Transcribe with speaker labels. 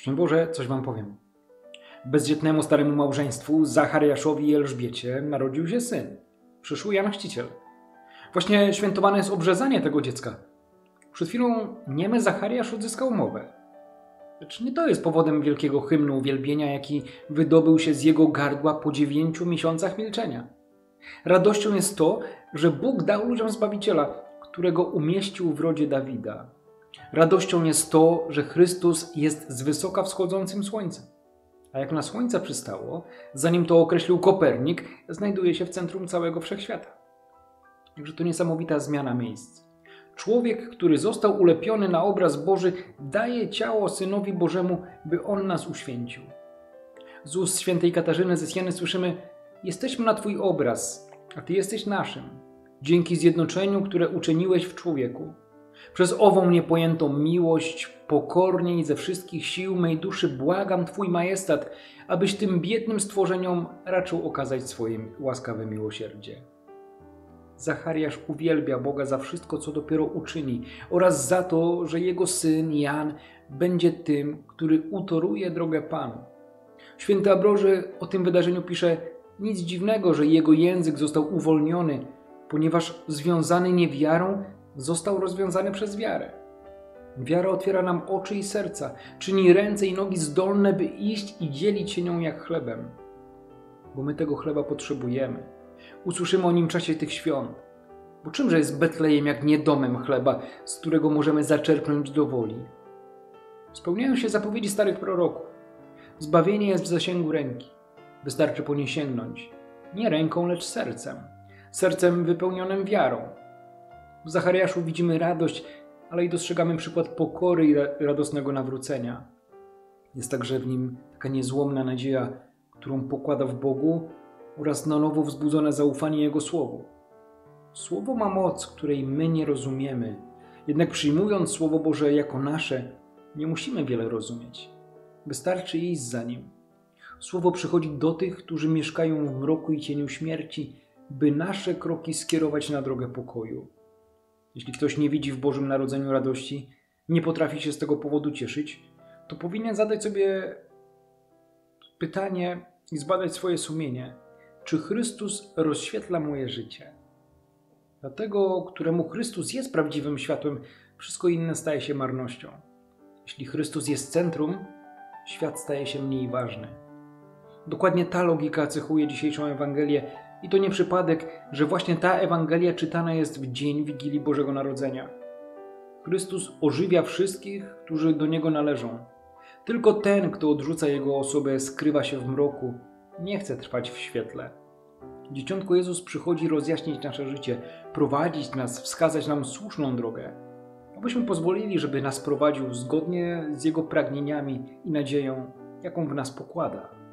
Speaker 1: Szczęść Boże, coś wam powiem. Bezdzietnemu staremu małżeństwu, Zachariaszowi i Elżbiecie, narodził się syn, przyszły Jan Chrzciciel. Właśnie świętowane jest obrzezanie tego dziecka. Przed chwilą niemy Zachariasz odzyskał mowę. Lecz nie to jest powodem wielkiego hymnu uwielbienia, jaki wydobył się z jego gardła po 9 miesiącach milczenia. Radością jest to, że Bóg dał ludziom Zbawiciela, którego umieścił w rodzie Dawida. Radością jest to, że Chrystus jest z wysoka wschodzącym słońcem. A jak na słońce przystało, zanim to określił Kopernik, znajduje się w centrum całego wszechświata. Także to niesamowita zmiana miejsc. Człowiek, który został ulepiony na obraz Boży, daje ciało Synowi Bożemu, by On nas uświęcił. Z ust świętej Katarzyny ze Sieny słyszymy: jesteśmy na Twój obraz, a Ty jesteś naszym, dzięki zjednoczeniu, które uczyniłeś w człowieku. Przez ową niepojętą miłość, pokornie i ze wszystkich sił mej duszy błagam Twój majestat, abyś tym biednym stworzeniom raczył okazać swoje łaskawe miłosierdzie. Zachariasz uwielbia Boga za wszystko, co dopiero uczyni, oraz za to, że jego syn Jan będzie tym, który utoruje drogę Panu. Święty Ambroży o tym wydarzeniu pisze: nic dziwnego, że jego język został uwolniony, ponieważ związany niewiarą został rozwiązany przez wiarę. Wiara otwiera nam oczy i serca, czyni ręce i nogi zdolne, by iść i dzielić się nią jak chlebem. Bo my tego chleba potrzebujemy. Usłyszymy o nim w czasie tych świąt. Bo czymże jest Betlejem jak nie domem chleba, z którego możemy zaczerpnąć do woli? Spełniają się zapowiedzi starych proroków. Zbawienie jest w zasięgu ręki. Wystarczy po nie sięgnąć. Nie ręką, lecz sercem. Sercem wypełnionym wiarą. W Zachariaszu widzimy radość, ale i dostrzegamy przykład pokory i radosnego nawrócenia. Jest także w nim taka niezłomna nadzieja, którą pokłada w Bogu, oraz na nowo wzbudzone zaufanie Jego Słowu. Słowo ma moc, której my nie rozumiemy. Jednak przyjmując Słowo Boże jako nasze, nie musimy wiele rozumieć. Wystarczy iść za nim. Słowo przychodzi do tych, którzy mieszkają w mroku i cieniu śmierci, by nasze kroki skierować na drogę pokoju. Jeśli ktoś nie widzi w Bożym Narodzeniu radości, nie potrafi się z tego powodu cieszyć, to powinien zadać sobie pytanie i zbadać swoje sumienie. Czy Chrystus rozświetla moje życie? Dla tego, któremu Chrystus jest prawdziwym światłem, wszystko inne staje się marnością. Jeśli Chrystus jest centrum, świat staje się mniej ważny. Dokładnie ta logika cechuje dzisiejszą Ewangelię i to nie przypadek, że właśnie ta Ewangelia czytana jest w dzień Wigilii Bożego Narodzenia. Chrystus ożywia wszystkich, którzy do Niego należą. Tylko ten, kto odrzuca Jego osobę, skrywa się w mroku, nie chce trwać w świetle. Dzieciątko Jezus przychodzi rozjaśnić nasze życie, prowadzić nas, wskazać nam słuszną drogę, abyśmy pozwolili, żeby nas prowadził zgodnie z Jego pragnieniami i nadzieją, jaką w nas pokłada.